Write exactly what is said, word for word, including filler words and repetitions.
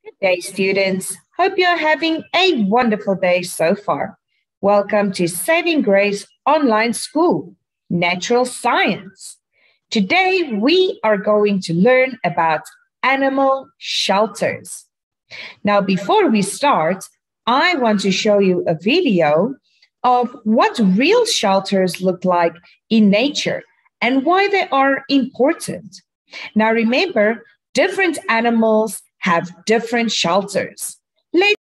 Good day, students. Hope you're having a wonderful day so far. Welcome to Saving Grace Online School, Natural Science. Today, we are going to learn about animal shelters. Now, before we start, I want to show you a video of what real shelters look like in nature and why they are important. Now, remember, different animals have different shelters. Let's